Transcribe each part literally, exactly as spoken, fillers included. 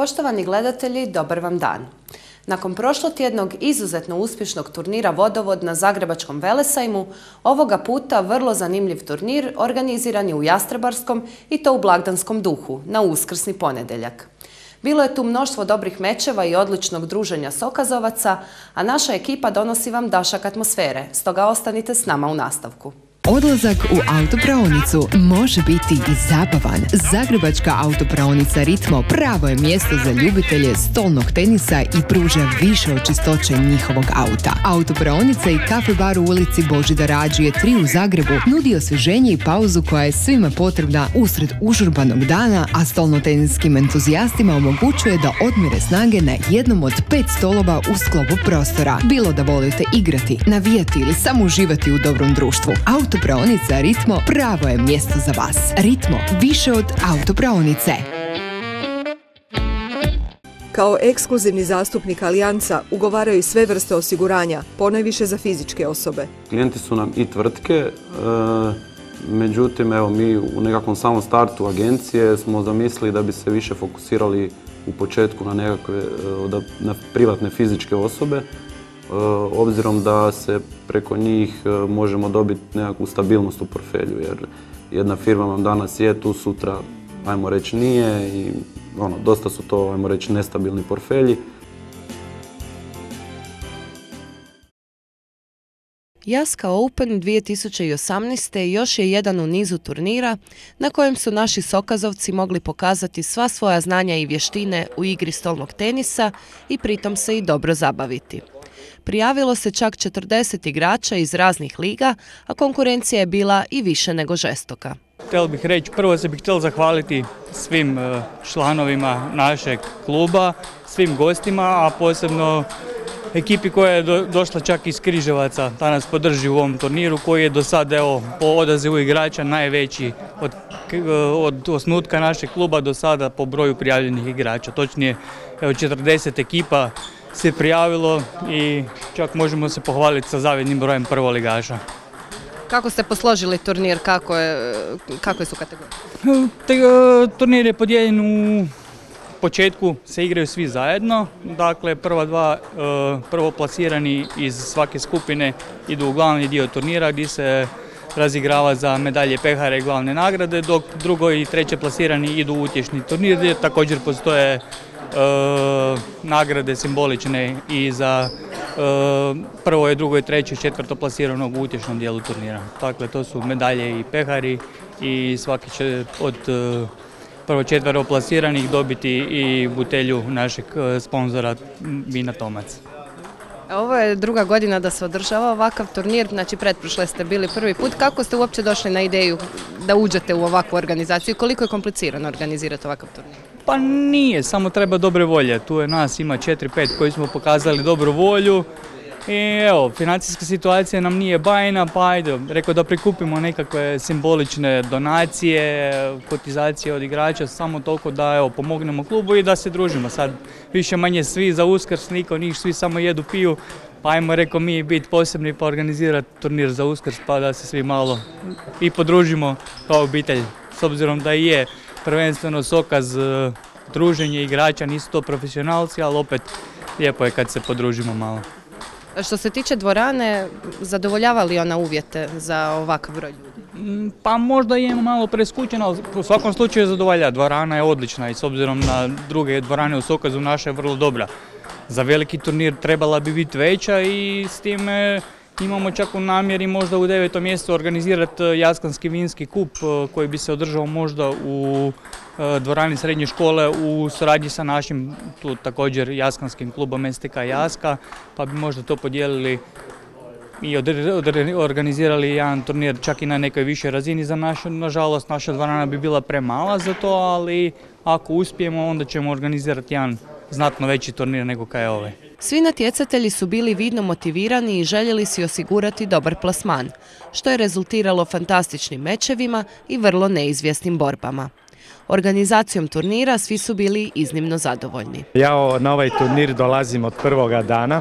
Poštovani gledatelji, dobar vam dan. Nakon prošlotjednog izuzetno uspješnog turnira Vodovod na Zagrebačkom velesajmu, ovoga puta vrlo zanimljiv turnir organiziran je u Jastrebarskom i to u blagdanskom duhu, na uskrsni ponedjeljak. Bilo je tu mnoštvo dobrih mečeva i odličnog druženja sokazovaca, a naša ekipa donosi vam dašak atmosfere, stoga ostanite s nama u nastavku. Odlazak u autopraonicu može biti i zabavan. Zagrebačka autopraonica Ritmo pravo je mjesto za ljubitelje stolnog tenisa i pruža više od čistoće njihovog auta. Autopraonica i kafe bar u ulici Božidara Rađije tri u Zagrebu nudi osvježenje i pauzu koja je svima potrebna usred užurbanog dana, a stolnoteninskim entuzijastima omogućuje da odmire snage na jednom od pet stolova u sklopu prostora. Bilo da volite igrati, navijati ili samo uživati u dobrom društvu. Autopraonica Ritmo pravo je mjesto za vas. Ritmo, više od autopraonice. Kao ekskluzivni zastupnik Alijansa ugovaraju sve vrste osiguranja, ponajviše za fizičke osobe. Klijenti su nam i tvrtke, e, međutim evo, mi u nekakvom samom startu agencije smo zamislili da bi se više fokusirali u početku na nekakve na privatne fizičke osobe, obzirom da se preko njih možemo dobiti nekakvu stabilnost u portfelju, jer jedna firma vam danas je tu, sutra, ajmo reći, nije i ono, dosta su to, ajmo reći, nestabilni portfelji. Jaska Open dvije tisuće osamnaeste. još je jedan u nizu turnira na kojem su naši sokazovci mogli pokazati sva svoja znanja i vještine u igri stolnog tenisa i pritom se i dobro zabaviti. Prijavilo se čak četrdeset igrača iz raznih liga, a konkurencija je bila i više nego žestoka. Htio bih reći, prvo se bih htio zahvaliti svim članovima našeg kluba, svim gostima, a posebno ekipi koja je do, došla čak iz Križevaca da nas podrži u ovom turniru, koji je do sada, evo, po odazivu igrača najveći od, od osnutka našeg kluba do sada po broju prijavljenih igrača. Točnije, evo, četrdeset ekipa se prijavilo i čak možemo se pohvaliti sa zavidnim brojem prvoligaša. Kako ste posložili turnir, kako je, kakve su kategorije? Te, turnir je podijeljen u početku, se igraju svi zajedno, dakle prva dva prvo plasirani iz svake skupine idu u glavni dio turnira gdje se razigrava za medalje, pehare i glavne nagrade, dok drugo i treće plasirani idu u utješni turnir gdje također postoje E, nagrade simbolične i za e, prvo i drugo i treće i četvrto plasiranog u utješnom dijelu turnira. Dakle, to su medalje i pehari i svaki će od e, prvo četvero plasiranih dobiti i butelju našeg e, sponzora Vina Tomac. Ovo je druga godina da se održava ovakav turnir, znači pretprošle ste bili prvi put. Kako ste uopće došli na ideju da uđete u ovakvu organizaciju i koliko je komplicirano organizirati ovakav turnir? Pa nije, samo treba dobre volje. Tu je nas, ima četiri pet koji smo pokazali dobru volju. I evo, financijska situacija nam nije bajna, pa ajde, rekao da prikupimo nekakve simbolične donacije, kotizacije od igrača, samo toliko da evo, pomognemo klubu i da se družimo. Sad više manje svi za Uskrs, niko njih, svi samo jedu, piju, pa ajmo, rekao, mi biti posebni pa organizirati turnir za Uskrs pa da se svi malo i podružimo kao obitelj, s obzirom da i je prvenstveno sokaz druženje igrača, nisu to profesionalci, ali opet lijepo je kad se podružimo malo. Što se tiče dvorane, zadovoljava li ona uvjete za ovakav broj ljudi? Pa možda je malo preskućena, ali u svakom slučaju zadovoljava. Dvorana je odlična i s obzirom na druge dvorane u Sokazu naša je vrlo dobra. Za veliki turnir trebala bi biti veća i s time imamo čak u namjeri možda u devetom mjesecu organizirati Jaskanski vinski kup koji bi se održao možda u dvorani srednje škole u suradnji sa našim tu također Jaskanskim klubom S T K Jaska, pa bi možda to podijelili i organizirali jedan turnir čak i na nekoj višoj razini za našu. Nažalost, naša dvorana bi bila premala za to, ali ako uspijemo onda ćemo organizirati jedan znatno veći turnir nego kaj je ovaj. Svi natjecatelji su bili vidno motivirani i željeli si osigurati dobar plasman, što je rezultiralo fantastičnim mečevima i vrlo neizvjesnim borbama. Organizacijom turnira svi su bili iznimno zadovoljni. Ja na ovaj turnir dolazim od prvoga dana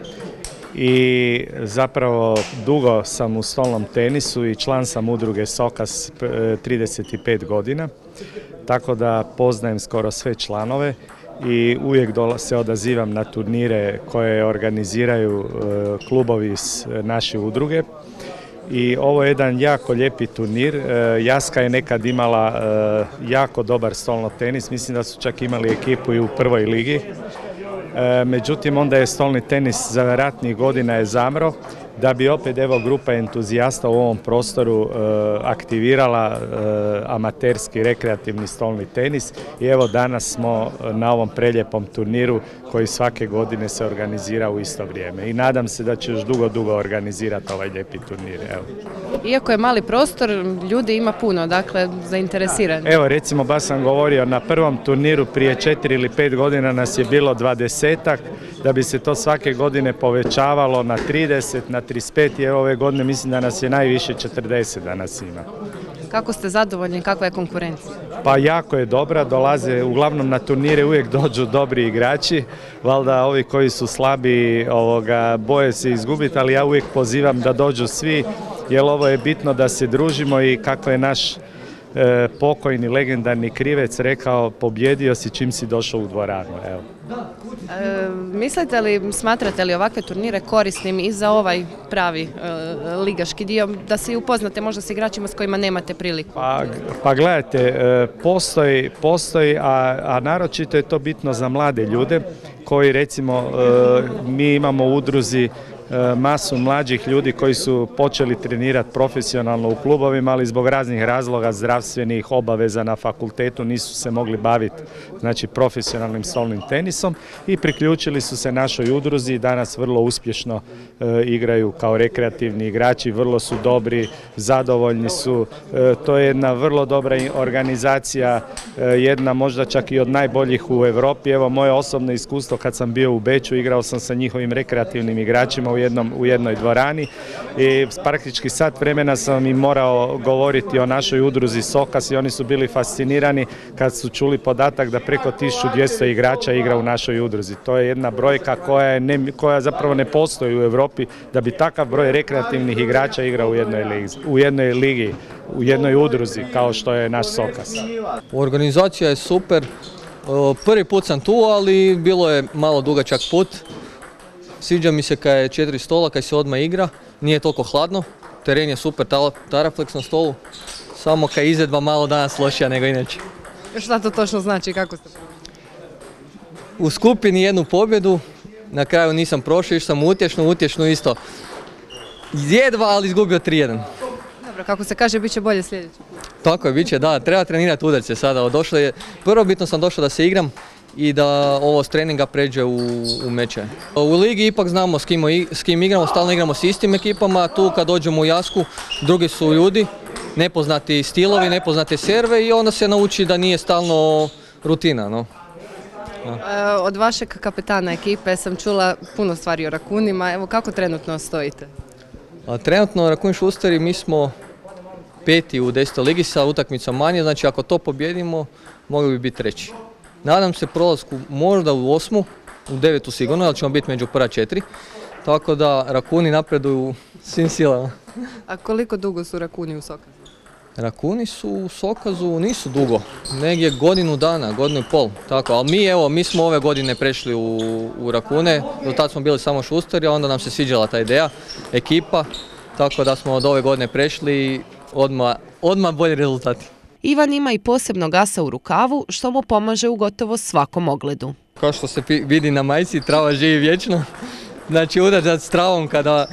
i zapravo dugo sam u stolnom tenisu i član sam udruge Sokaz trideset pet godina, tako da poznajem skoro sve članove i uvijek se odazivam na turnire koje organiziraju klubovi iz naše udruge. I ovo je jedan jako lijepi turnir. Jaska je nekad imala jako dobar stolno tenis, mislim da su čak imali ekipu i u prvoj ligi. Međutim, onda je stolni tenis za ratnih godina je zamro, da bi opet evo grupa entuzijasta u ovom prostoru e, aktivirala e, amaterski rekreativni stolni tenis i evo danas smo na ovom preljepom turniru koji svake godine se organizira u isto vrijeme i nadam se da će još dugo, dugo organizirati ovaj lijepi turnir. Evo. Iako je mali prostor, ljudi ima puno, dakle zainteresirani. Evo recimo baš sam govorio na prvom turniru prije četiri ili pet godina nas je bilo dvadesetak, da bi se to svake godine povećavalo na trideset, na trideset pet i ove godine mislim da nas je najviše četrdeset danas ima. Kako ste zadovoljni, kakva je konkurencija? Pa jako je dobra, dolaze, uglavnom na turnire uvijek dođu dobri igrači, valjda ovi koji su slabi ovoga, boje se izgubiti, ali ja uvijek pozivam da dođu svi, jer ovo je bitno da se družimo i kako je naš e, pokojni legendarni Krivec rekao, pobjedio si čim si došao u dvoranu. Evo. E, mislite li, smatrate li ovakve turnire korisnim i za ovaj pravi e, ligaški dio, da se upoznate možda s igračima s kojima nemate priliku? Pa, pa gledajte, e, postoji, postoji a, a naročito je to bitno za mlade ljude koji recimo e, mi imamo u udruzi masu mlađih ljudi koji su počeli trenirati profesionalno u klubovima, ali zbog raznih razloga zdravstvenih obaveza na fakultetu nisu se mogli baviti znači, profesionalnim stolnim tenisom i priključili su se našoj udruzi i danas vrlo uspješno e, igraju kao rekreativni igrači, vrlo su dobri, zadovoljni su. E, to je jedna vrlo dobra organizacija, e, jedna možda čak i od najboljih u Europi. Evo moje osobno iskustvo kad sam bio u Beču, igrao sam sa njihovim rekreativnim igračima U, jednom, u jednoj dvorani i praktički sat vremena sam im morao govoriti o našoj udruzi Sokas i oni su bili fascinirani kad su čuli podatak da preko tisuću dvjesto igrača igra u našoj udruzi. To je jedna brojka koja, je ne, koja zapravo ne postoji u Europi da bi takav broj rekreativnih igrača igrao u jednoj ligi, u jednoj ligi, u jednoj udruzi kao što je naš Sokas. Organizacija je super. Prvi put sam tu, ali bilo je malo dugačak put. Sviđa mi se kad je četiri stola, kad se odmah igra, nije toliko hladno, teren je super, Taraflex na stolu, samo kad je izvedba malo danas lošija nego inače. Šta to točno znači, kako ste? U skupini jednu pobjedu, na kraju nisam prošao, išao sam utješno, utješno isto. Jedva, ali izgubio tri jedan. Dobro, kako se kaže, bit će bolje sljedeći. Tako je, bit će, da, treba trenirati udarce sada. Došlo je, prvo bitno sam došao da se igram i da ovo s treninga pređe u, u meče. U ligi ipak znamo s kim, s kim igramo, stalno igramo s istim ekipama, tu kad dođemo u Jasku, drugi su ljudi, nepoznati stilovi, nepoznate serve i onda se nauči da nije stalno rutina. No. Ja. Od vašeg kapetana ekipe sam čula puno stvari o Rakunima, evo kako trenutno stojite? A, trenutno Rakun Šusteri mi smo peti u desetoj ligi sa utakmicom manje, znači ako to pobjedimo mogli bi biti treći. Nadam se prolasku možda u osmu, u devetu sigurno, ali ćemo biti među prva četiri. Tako da Rakuni napreduju svim silama. A koliko dugo su Rakuni u Sokazu? Rakuni su u Sokazu nisu dugo, negdje godinu dana, godinu i pol. Tako, ali mi, evo, mi smo ove godine prešli u, u Rakune, do tada smo bili samo Šusteri, a onda nam se sviđala ta ideja, ekipa, tako da smo od ove godine prešli i odmah, odmah bolji rezultati. Ivan ima i posebnog asa u rukavu što mu pomaže u gotovo svakom ogledu. Kao što se vidi na majici, trava živi vječno. Znači udarat s travom kada,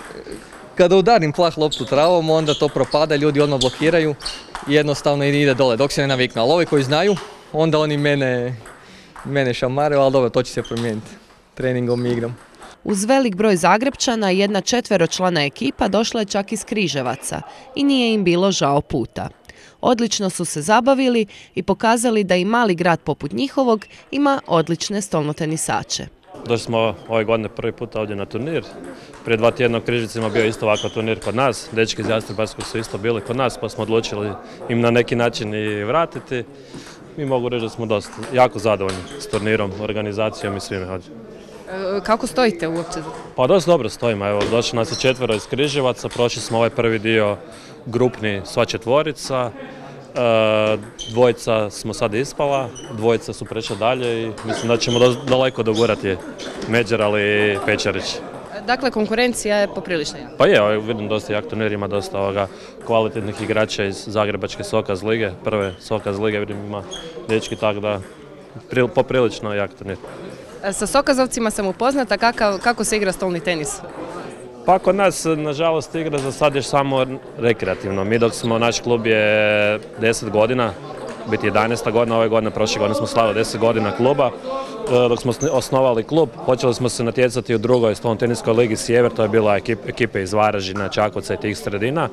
kada udarim plah loptu travom, onda to propada, ljudi odmah blokiraju i jednostavno ide dole dok se ne naviknu. Ali ovi koji znaju, onda oni mene, mene šamaraju, ali dobro, to će se promijeniti. Treningom igram. Uz velik broj Zagrepčana, jedna četveročlana ekipa došla je čak iz Križevaca i nije im bilo žao puta. Odlično su se zabavili i pokazali da i mali grad poput njihovog ima odlične stolnotenisače. Došli smo ove godine prvi put ovdje na turnir. Prije dva tjedna u Križevcima bio isto ovakav turnir kod nas. Dečki iz Jastrebarskog su isto bili kod nas, pa smo odlučili im na neki način i vratiti. Mi mogu reći da smo dosta jako zadovoljni s turnirom, organizacijom i svime ovdje. Kako stojite uopće? Pa dosta dobro stojimo. Evo, došli nas je četvero iz Križevaca, prošli smo ovaj prvi dio grupni sva četvorica Dvojica smo sad ispala, dvojica su prešla dalje i mislim da ćemo daleko dogurati Međer, ali i Pečarić. Dakle, konkurencija je poprilična. Pa je, vidim dosta jak turnir, ima dosta ovoga kvalitetnih igrača iz Zagrebačke Sokaz lige, prve Sokaz lige, vidim ima dečki, tako da poprilično jak turnir. Sa Sokazovcima sam upoznata, kako, kako se igra stolni tenis? Pa kod nas, nažalost, igra za sad još samo rekreativno. Mi dok smo, naš klub je deset godina, biti jedanaesta godina, ove godine, prošle godine smo slavili deset godina kluba. Dok smo osnovali klub, počeli smo se natjecati u drugoj stolno teniskoj ligi Sjever, to je bila ekip, ekipe iz Varaždina, Čakovca i tih sredina.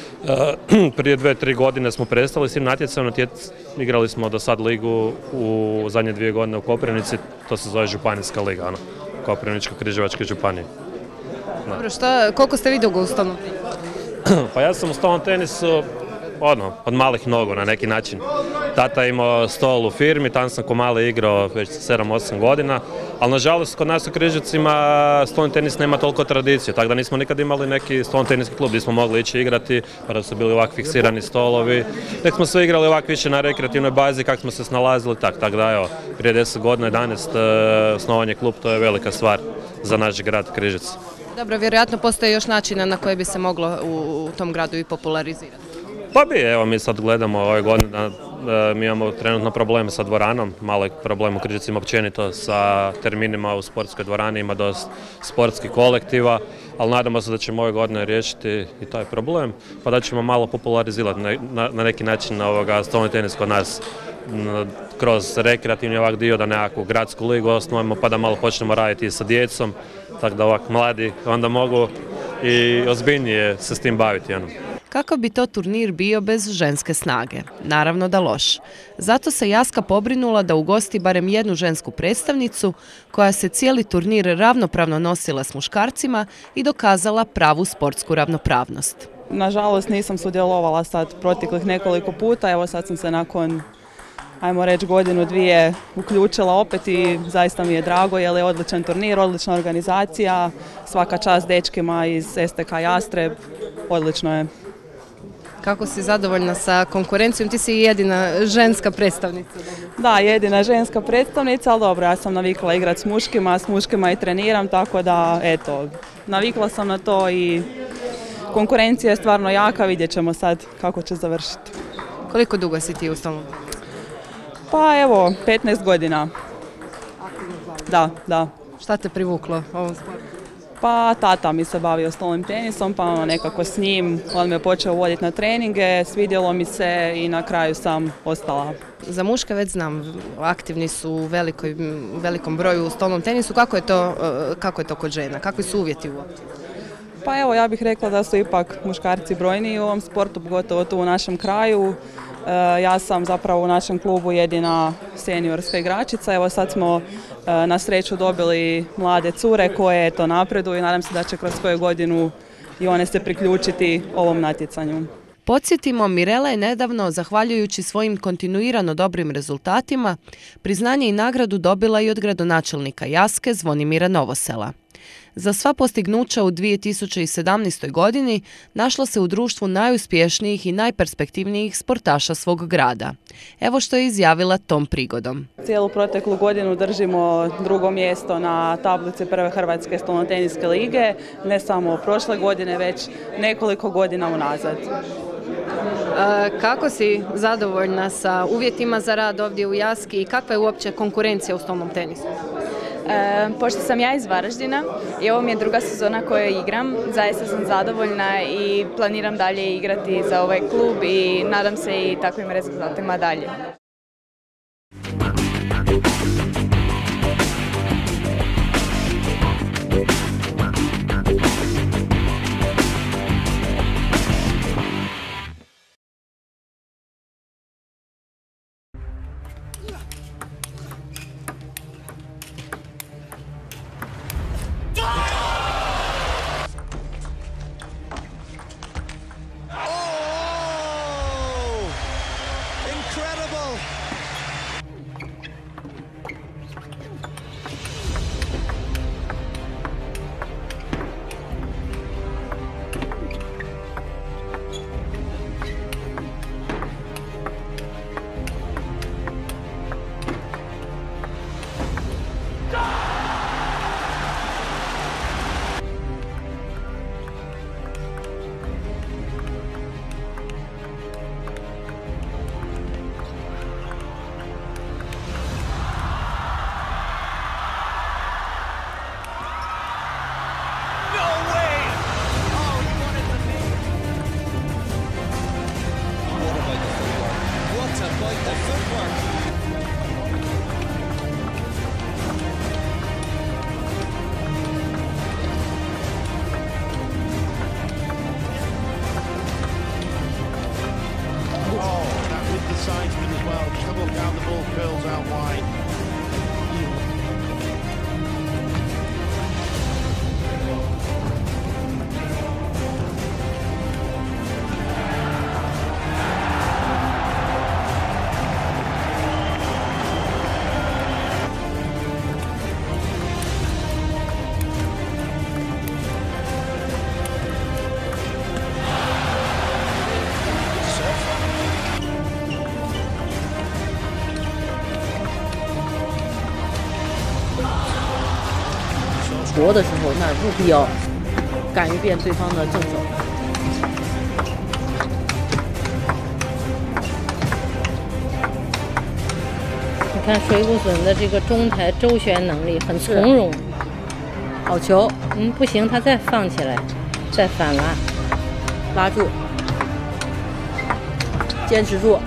Prije dve, tri godine smo prestali s tim natjecanjem, igrali smo do sad ligu u zadnje dvije godine u Koprivnici, to se zove Županijska liga, ono, Koprivničko-Križevačke županije. Dobro, šta, koliko ste vi dugo u stolnom tenisu? Pa ja sam u stolnom tenisu ono, od malih nogu na neki način. Tata imao stol u firmi, tam sam ko mali igrao već sedam osam godina, ali nažalost kod nas u Križevcima stolni tenis nema toliko tradicije, tako da nismo nikad imali neki stolni teniski klub gdje smo mogli ići igrati, pa da su bili ovak fiksirani stolovi. Nek smo sve igrali ovak više na rekreativnoj bazi, kako smo se snalazili, tako tak da evo, prije deset godina, jedanaest, osnovanje klub, to je velika stvar za naš grad Križevci. Dobro, vjerojatno postoje još načina na koje bi se moglo u tom gradu i popularizirati. Pa bi, evo mi sad gledamo ove godine da e, mi imamo trenutno probleme sa dvoranom, malo je problem u Križevcima općenito sa terminima u sportskoj dvorani, ima dosta sportskih kolektiva, ali nadamo se da ćemo ove godine riješiti i taj problem, pa da ćemo malo popularizirati na, na, na neki način ovoga stolni tenis kod nas n, kroz rekreativni ovak dio, da nekakvu gradsku ligu osnovimo pa da malo počnemo raditi sa djecom, tako da ovak mladi onda mogu i ozbiljnije se s tim baviti. Ono. Kako bi to turnir bio bez ženske snage? Naravno da loš. Zato se Jaska pobrinula da ugosti barem jednu žensku predstavnicu koja se cijeli turnir ravnopravno nosila s muškarcima i dokazala pravu sportsku ravnopravnost. Nažalost nisam sudjelovala sad proteklih nekoliko puta, evo sad sam se nakon, ajmo reći, godinu dvije uključila opet i zaista mi je drago jer je odličan turnir, odlična organizacija, svaka čast dečkima iz S T K Jastreb, odlično je. Kako si zadovoljna sa konkurencijom? Ti si jedina ženska predstavnica. Da, jedina ženska predstavnica, ali dobro, ja sam navikla igrati s muškima, s muškima i treniram, tako da, eto, navikla sam na to i konkurencija je stvarno jaka, vidjet ćemo sad kako će završiti. Koliko dugo si ti u stolnom? Pa evo, petnaest godina. Da, da. Šta te privuklo ovom sportu? Pa tata mi se bavio stolnim tenisom, pa ono nekako s njim, on me počeo voditi na treninge, svidjelo mi se i na kraju sam ostala. Za muške već znam, aktivni su u velikoj, velikom broju u stolnom tenisu. Kako je to, kako je to kod žena? Kakvi su uvjeti uopće? Pa evo, ja bih rekla da su ipak muškarci brojniji u ovom sportu, pogotovo tu u našem kraju. Ja sam zapravo u našem klubu jedina seniorska igračica. Evo sad smo na sreću dobili mlade cure koje to napreduju i nadam se da će kroz koju godinu i one se priključiti ovom natjecanju. Podsjetimo, Mirela je nedavno, zahvaljujući svojim kontinuirano dobrim rezultatima, priznanje i nagradu dobila i od gradonačelnika Jaske Zvonimira Novosela. Za sva postignuća u dvije tisuće sedamnaestoj. godini našla se u društvu najuspješnijih i najperspektivnijih sportaša svog grada. Evo što je izjavila tom prigodom. Cijelu proteklu godinu držimo drugo mjesto na tablici prve Hrvatske stolnoteniske lige, ne samo prošle godine, već nekoliko godina unazad. Kako si zadovoljna sa uvjetima za rad ovdje u Jaski i kakva je uopće konkurencija u stolnom tenisu? E, pošto sam ja iz Varaždina i ovo mi je druga sezona koju igram, zaista sam zadovoljna i planiram dalje igrati za ovaj klub i nadam se i takvim rezultatima dalje. Incredible! 活的时候，那务必要敢于变对方的正手。你看水谷隼的这个中台周旋能力很从容。好球，嗯，不行，他再放起来，再反拉，拉住，坚持住，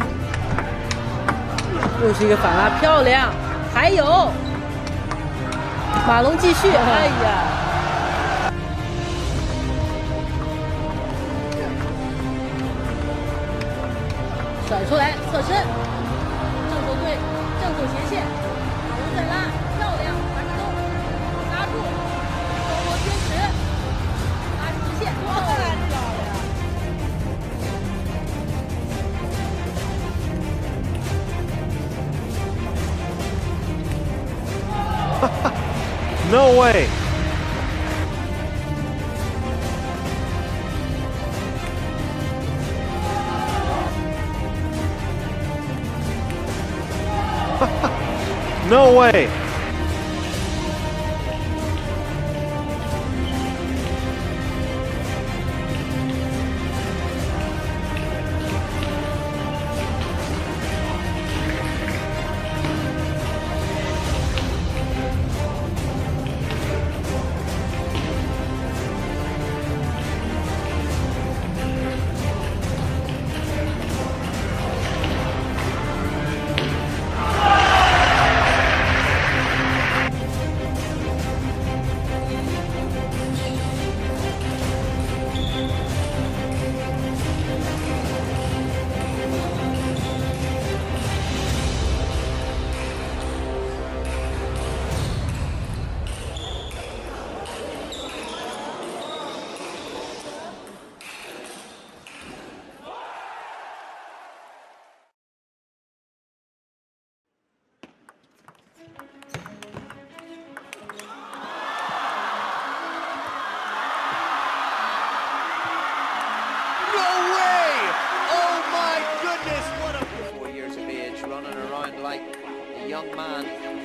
又是一个反拉，漂亮，还有。马龙继续，哎呀！甩出来，侧身，正手对，正手斜线，马龙再拉，漂亮，反手，拉住，手握坚持，拉直线，漂亮！ 哈哈。No way! No way! young man.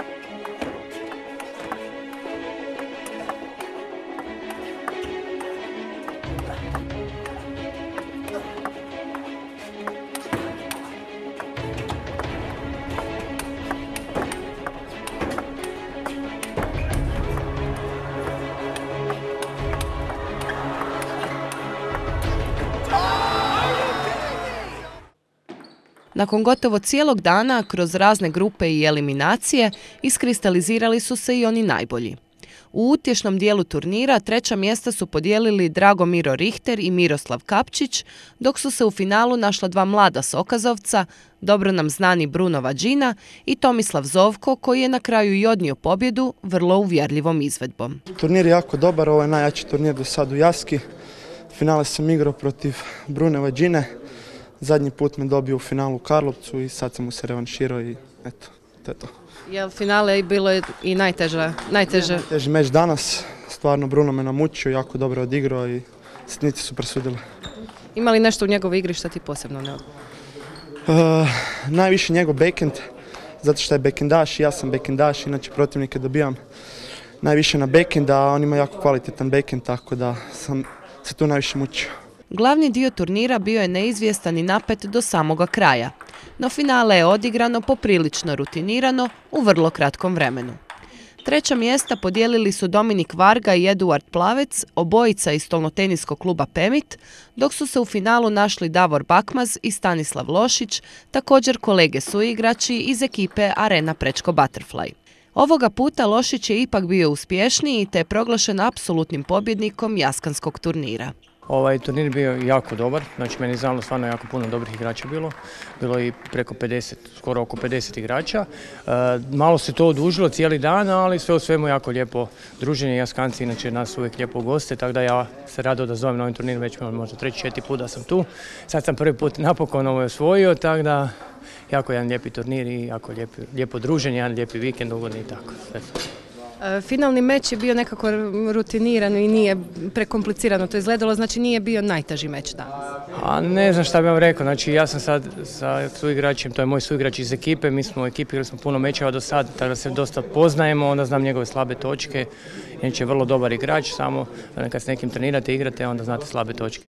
Nakon gotovo cijelog dana, kroz razne grupe i eliminacije, iskristalizirali su se i oni najbolji. U utješnom dijelu turnira treća mjesta su podijelili Dragomiro Richter i Miroslav Kapčić, dok su se u finalu našla dva mlada Sokazovca, dobro nam znani Bruno Vađina i Tomislav Zovko, koji je na kraju i odnio pobjedu vrlo uvjerljivom izvedbom. Turnir je jako dobar, ovo je najjači turnir do sad u Jaski. Finale sam igrao protiv Brune Vađine. Zadnji put me dobio u finalu u Karlovcu i sad sam mu se revanširao i eto, to je to. Jel finale bilo i najteže? Najteže Najteži meč danas, stvarno Bruno me namučio, jako dobro odigrao i sitnice su presudile. Ima li nešto u njegovoj igri što ti posebno ne odgovara? Uh, najviše njegov backhand, zato što je backhandaš i ja sam backhandaš, inače protivnike dobijam najviše na backhand, a on ima jako kvalitetan backhand, tako da sam se tu najviše mučio. Glavni dio turnira bio je neizvjestan i napet do samoga kraja, no finale je odigrano poprilično rutinirano u vrlo kratkom vremenu. Treća mjesta podijelili su Dominik Varga i Eduard Plavec, obojica iz stolnoteniskog kluba Pemit, dok su se u finalu našli Davor Bakmaz i Stanislav Lošić, također kolege suigrači iz ekipe Arena Prečko Butterfly. Ovoga puta Lošić je ipak bio uspješniji te je proglašen apsolutnim pobjednikom jaskanskog turnira. Ovaj turnir bio jako dobar, znači meni je znalo stvarno jako puno dobrih igrača bilo, bilo je i preko pedeset, skoro oko pedeset igrača. E, malo se to odužilo cijeli dan, ali sve u svemu jako lijepo druženje. Jaskanci inače nas uvijek lijepo goste, tako da ja se rado da zovem na ovim turnir, već možda treći, četiri put da sam tu. Sad sam prvi put napokon ovo osvojio, tako da jako jedan lijepi turnir i jako lijepi, lijepo druženje, jedan lijepi vikend ugodni i tako. Finalni meč je bio nekako rutinirano i nije prekomplicirano to izgledalo, znači nije bio najteži meč danas. A ne znam šta bih vam rekao, znači ja sam sad sa suigračem, to je moj suigrač iz ekipe, mi smo u ekipi, igrali smo puno mečeva do sad, tako da se dosta poznajemo, onda znam njegove slabe točke, inače je vrlo dobar igrač, samo kad s nekim trenirate, igrate, onda znate slabe točke.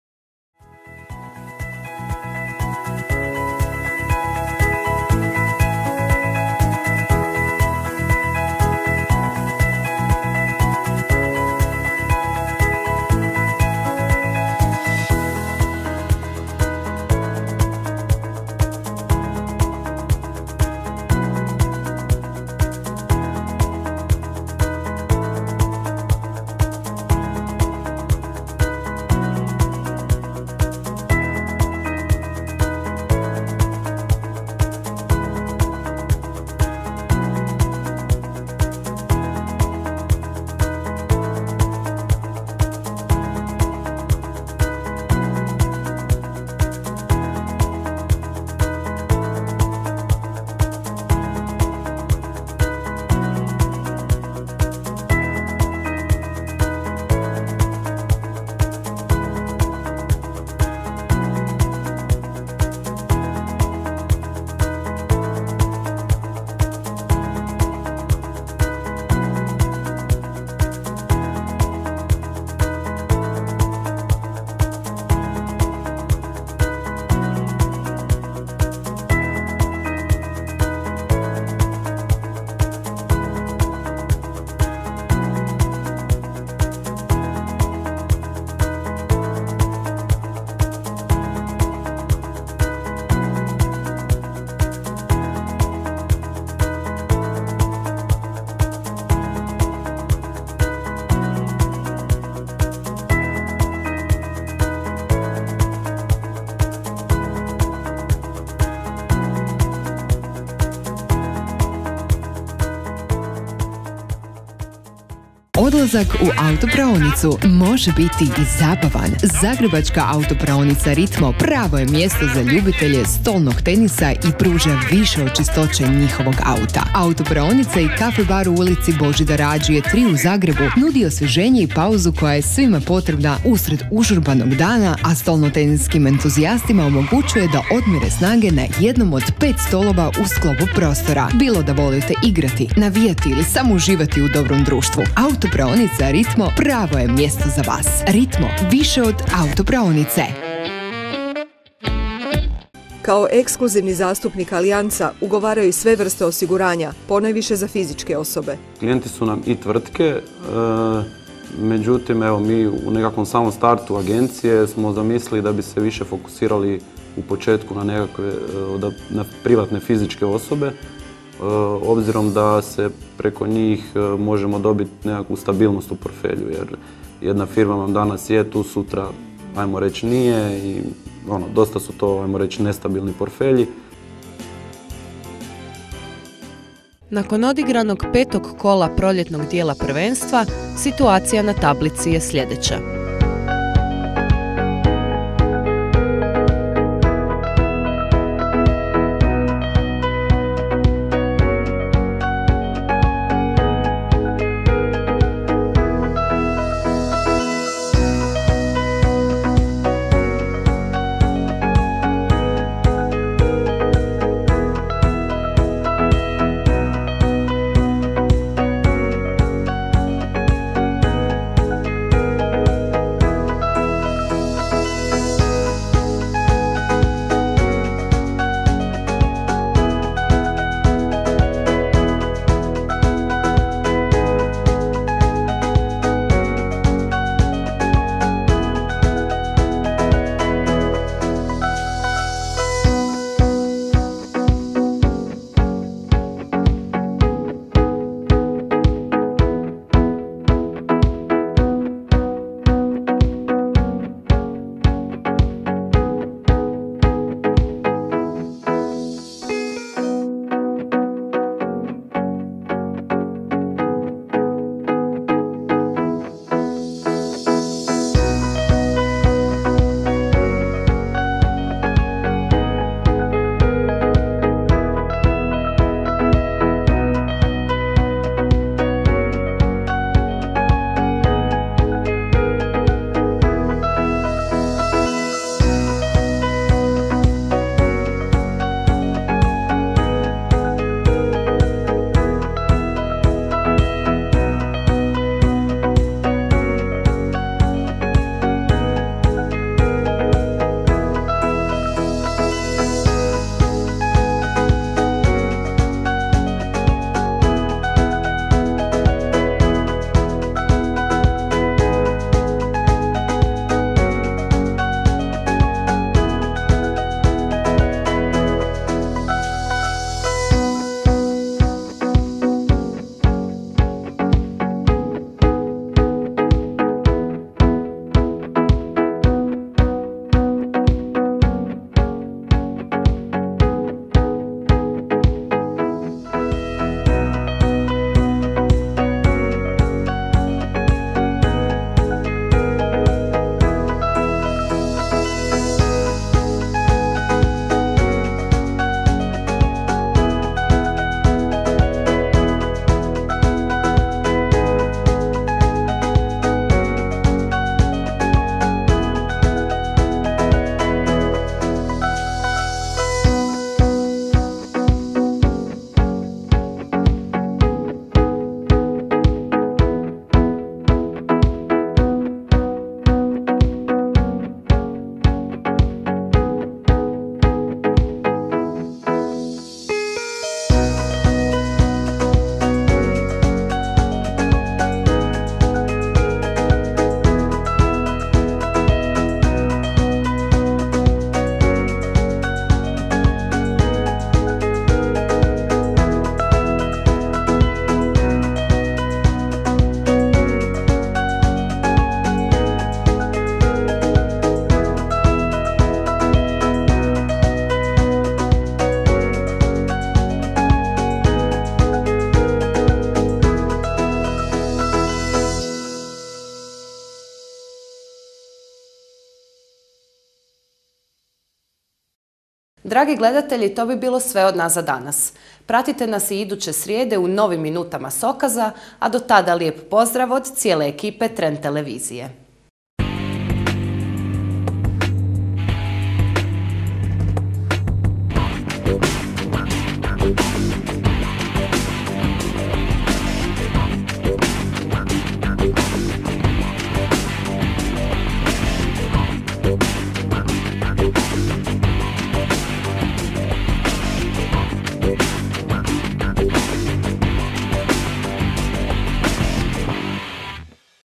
Odlazak u autopraonicu može biti i zabavan. Zagrebačka autopraonica Ritmo pravo je mjesto za ljubitelje stolnog tenisa i pruža više od čistoće njihovog auta. Autopraonica i kafe bar u ulici Božidara Ađije tri u Zagrebu nudi osvježenje i pauzu koja je svima potrebna usred užurbanog dana, a stolnoteninskim entuzijastima omogućuje da odmire snage na jednom od pet stolova u sklopu prostora. Bilo da volite igrati, navijati ili samo uživati u dobrom društvu. Autopraonica Ritmo pravo je mjesto za vas. Ritmo, više od autopraonice. Kao ekskluzivni zastupnik Alijanca ugovaraju sve vrste osiguranja, ponajviše za fizičke osobe. Klijenti su nam i tvrtke, e, međutim evo, mi u nekakvom samom startu agencije smo zamislili da bi se više fokusirali u početku na nekakve na privatne fizičke osobe, obzirom da se preko njih možemo dobiti nekakvu stabilnost u portfelju, jer jedna firma vam danas je tu, sutra, ajmo reći, nije i ono, dosta su to, ajmo reći, nestabilni portfelji. Nakon odigranog petog kola proljetnog dijela prvenstva, situacija na tablici je sljedeća. Dragi gledatelji, to bi bilo sve od nas za danas. Pratite nas i iduće srijede u novim minutama Sokaza, a do tada lijep pozdrav od cijele ekipe Trend televizije.